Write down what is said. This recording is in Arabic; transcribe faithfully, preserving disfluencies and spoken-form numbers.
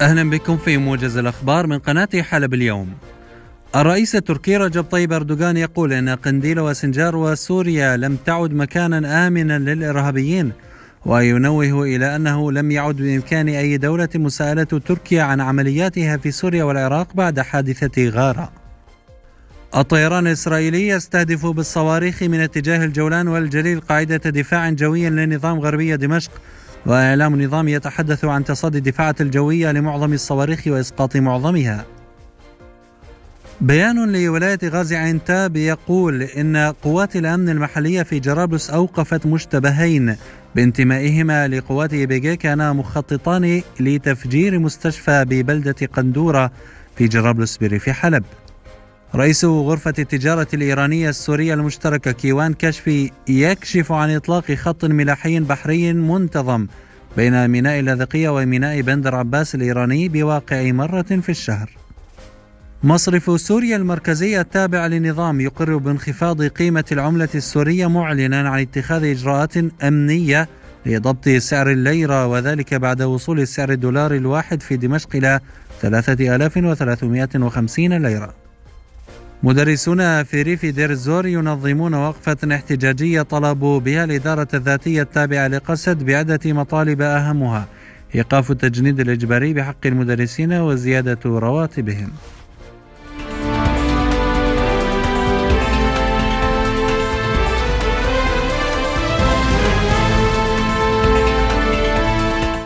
أهلا بكم في موجز الأخبار من قناة حلب اليوم. الرئيس التركي رجب طيب أردوغان يقول أن قنديل وسنجار وسوريا لم تعد مكانا آمنا للإرهابيين، وينوه إلى أنه لم يعد بإمكان أي دولة مساءلة تركيا عن عملياتها في سوريا والعراق بعد حادثة غارة. الطيران الإسرائيلي يستهدف بالصواريخ من اتجاه الجولان والجليل قاعدة دفاع جوي لنظام غربية دمشق، وإعلام النظام يتحدث عن تصدي الدفاعات الجوية لمعظم الصواريخ وإسقاط معظمها. بيان لولاية غازي عنتاب يقول إن قوات الأمن المحلية في جرابلس أوقفت مشتبهين بانتمائهما لقوات إيبيجي كانا مخططان لتفجير مستشفى ببلدة قندورة في جرابلس بريف حلب. رئيس غرفة التجارة الإيرانية السورية المشتركة كيوان كشفي يكشف عن إطلاق خط ملاحي بحري منتظم بين ميناء اللاذقية وميناء بندر عباس الإيراني بواقع مرة في الشهر. مصرف سوريا المركزي التابع للنظام يقر بانخفاض قيمة العملة السورية، معلنا عن اتخاذ إجراءات أمنية لضبط سعر الليرة، وذلك بعد وصول سعر الدولار الواحد في دمشق إلى ثلاثة آلاف وثلاثمائة وخمسين ليرة. مدرسون في ريف دير الزور ينظمون وقفة احتجاجية طلبوا بها الإدارة الذاتية التابعة لقسد بعدة مطالب أهمها إيقاف التجنيد الإجباري بحق المدرسين وزيادة رواتبهم.